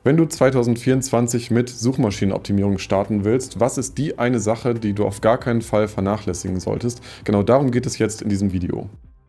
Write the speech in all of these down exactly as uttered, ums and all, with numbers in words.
Wenn du zweitausendvierundzwanzig mit Suchmaschinenoptimierung starten willst, was ist die eine Sache, die du auf gar keinen Fall vernachlässigen solltest? Genau darum geht es jetzt in diesem Video.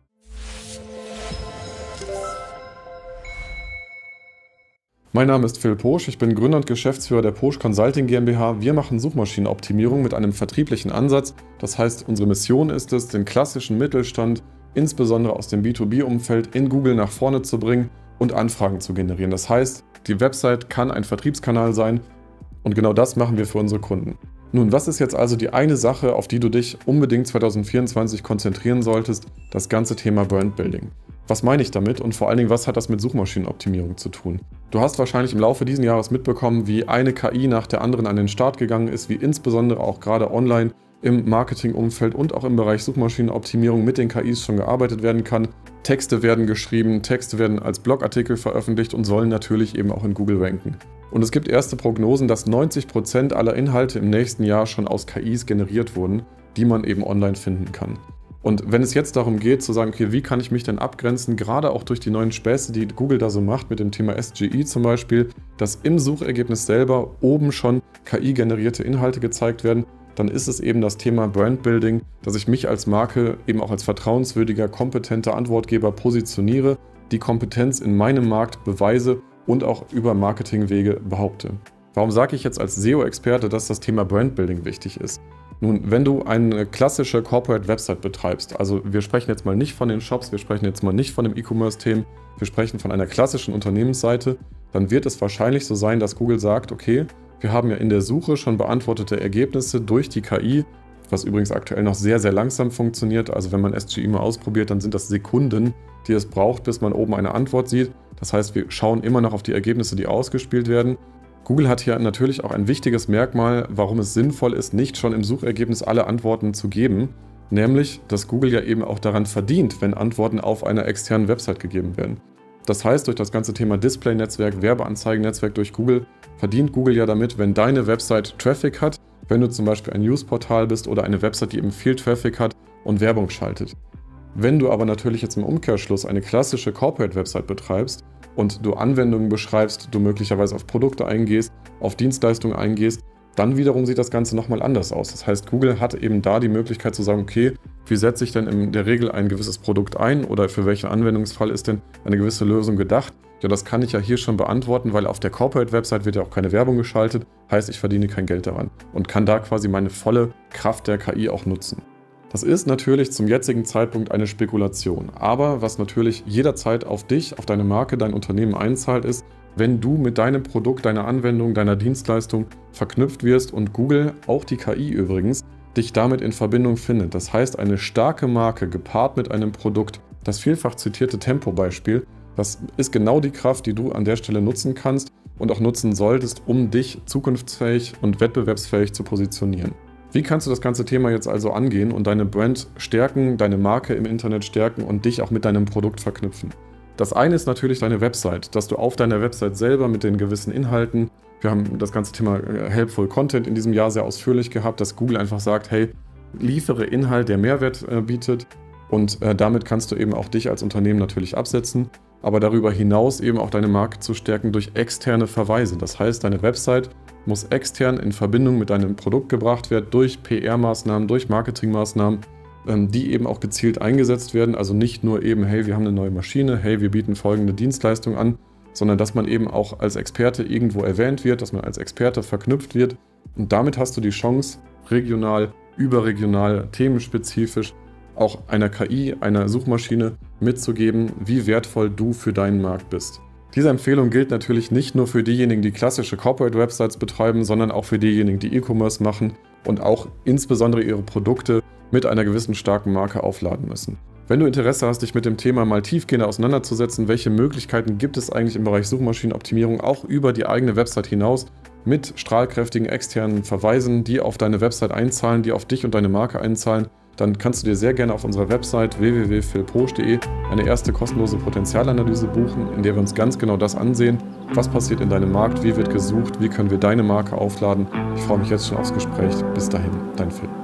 Mein Name ist Phil Posch, ich bin Gründer und Geschäftsführer der Posch Consulting GmbH. Wir machen Suchmaschinenoptimierung mit einem vertrieblichen Ansatz. Das heißt, unsere Mission ist es, den klassischen Mittelstand, insbesondere aus dem B zwei B-Umfeld, in Google nach vorne zu bringen und Anfragen zu generieren. Das heißt, die Website kann ein Vertriebskanal sein und genau das machen wir für unsere Kunden. Nun, was ist jetzt also die eine Sache, auf die du dich unbedingt zweitausendvierundzwanzig konzentrieren solltest? Das ganze Thema Brandbuilding. Was meine ich damit und vor allen Dingen, was hat das mit Suchmaschinenoptimierung zu tun? Du hast wahrscheinlich im Laufe dieses Jahres mitbekommen, wie eine K I nach der anderen an den Start gegangen ist, wie insbesondere auch gerade online im Marketingumfeld und auch im Bereich Suchmaschinenoptimierung mit den K Is schon gearbeitet werden kann. Texte werden geschrieben, Texte werden als Blogartikel veröffentlicht und sollen natürlich eben auch in Google ranken. Und es gibt erste Prognosen, dass neunzig Prozent aller Inhalte im nächsten Jahr schon aus K Is generiert wurden, die man eben online finden kann. Und wenn es jetzt darum geht, zu sagen, okay, wie kann ich mich denn abgrenzen, gerade auch durch die neuen Späße, die Google da so macht, mit dem Thema S G I zum Beispiel, dass im Suchergebnis selber oben schon K I-generierte Inhalte gezeigt werden, dann ist es eben das Thema Brandbuilding, dass ich mich als Marke eben auch als vertrauenswürdiger, kompetenter Antwortgeber positioniere, die Kompetenz in meinem Markt beweise und auch über Marketingwege behaupte. Warum sage ich jetzt als S E O-Experte, dass das Thema Brandbuilding wichtig ist? Nun, wenn du eine klassische Corporate Website betreibst, also wir sprechen jetzt mal nicht von den Shops, wir sprechen jetzt mal nicht von dem E-Commerce-Themen, wir sprechen von einer klassischen Unternehmensseite, dann wird es wahrscheinlich so sein, dass Google sagt, okay, wir haben ja in der Suche schon beantwortete Ergebnisse durch die K I, was übrigens aktuell noch sehr, sehr langsam funktioniert. Also wenn man S G I mal ausprobiert, dann sind das Sekunden, die es braucht, bis man oben eine Antwort sieht. Das heißt, wir schauen immer noch auf die Ergebnisse, die ausgespielt werden. Google hat hier natürlich auch ein wichtiges Merkmal, warum es sinnvoll ist, nicht schon im Suchergebnis alle Antworten zu geben. Nämlich, dass Google ja eben auch daran verdient, wenn Antworten auf einer externen Website gegeben werden. Das heißt, durch das ganze Thema Display-Netzwerk, Werbeanzeigen-Netzwerk durch Google, verdient Google ja damit, wenn deine Website Traffic hat, wenn du zum Beispiel ein Newsportal bist oder eine Website, die eben viel Traffic hat und Werbung schaltet. Wenn du aber natürlich jetzt im Umkehrschluss eine klassische Corporate-Website betreibst und du Anwendungen beschreibst, du möglicherweise auf Produkte eingehst, auf Dienstleistungen eingehst, dann wiederum sieht das Ganze nochmal anders aus. Das heißt, Google hat eben da die Möglichkeit zu sagen, okay, wie setze ich denn in der Regel ein gewisses Produkt ein oder für welchen Anwendungsfall ist denn eine gewisse Lösung gedacht? Ja, das kann ich ja hier schon beantworten, weil auf der Corporate-Website wird ja auch keine Werbung geschaltet, heißt, ich verdiene kein Geld daran und kann da quasi meine volle Kraft der K I auch nutzen. Das ist natürlich zum jetzigen Zeitpunkt eine Spekulation, aber was natürlich jederzeit auf dich, auf deine Marke, dein Unternehmen einzahlt, ist, wenn du mit deinem Produkt, deiner Anwendung, deiner Dienstleistung verknüpft wirst und Google, auch die K I übrigens, dich damit in Verbindung findet. Das heißt, eine starke Marke gepaart mit einem Produkt, das vielfach zitierte Tempo-Beispiel, das ist genau die Kraft, die du an der Stelle nutzen kannst und auch nutzen solltest, um dich zukunftsfähig und wettbewerbsfähig zu positionieren. Wie kannst du das ganze Thema jetzt also angehen und deine Brand stärken, deine Marke im Internet stärken und dich auch mit deinem Produkt verknüpfen? Das eine ist natürlich deine Website, dass du auf deiner Website selber mit den gewissen Inhalten, wir haben das ganze Thema Helpful Content in diesem Jahr sehr ausführlich gehabt, dass Google einfach sagt, hey, liefere Inhalt, der Mehrwert äh, bietet und äh, damit kannst du eben auch dich als Unternehmen natürlich absetzen, aber darüber hinaus eben auch deine Marke zu stärken durch externe Verweise. Das heißt, deine Website muss extern in Verbindung mit deinem Produkt gebracht werden durch P R-Maßnahmen, durch Marketingmaßnahmen, die eben auch gezielt eingesetzt werden. Also nicht nur eben, hey, wir haben eine neue Maschine, hey, wir bieten folgende Dienstleistung an, sondern dass man eben auch als Experte irgendwo erwähnt wird, dass man als Experte verknüpft wird. Und damit hast du die Chance, regional, überregional, themenspezifisch auch einer K I, einer Suchmaschine mitzugeben, wie wertvoll du für deinen Markt bist. Diese Empfehlung gilt natürlich nicht nur für diejenigen, die klassische Corporate-Websites betreiben, sondern auch für diejenigen, die E-Commerce machen und auch insbesondere ihre Produkte mit einer gewissen starken Marke aufladen müssen. Wenn du Interesse hast, dich mit dem Thema mal tiefgehender auseinanderzusetzen, welche Möglichkeiten gibt es eigentlich im Bereich Suchmaschinenoptimierung auch über die eigene Website hinaus mit strahlkräftigen externen Verweisen, die auf deine Website einzahlen, die auf dich und deine Marke einzahlen, dann kannst du dir sehr gerne auf unserer Website w w w punkt phil posch punkt de eine erste kostenlose Potenzialanalyse buchen, in der wir uns ganz genau das ansehen, was passiert in deinem Markt, wie wird gesucht, wie können wir deine Marke aufladen. Ich freue mich jetzt schon aufs Gespräch. Bis dahin, dein Phil.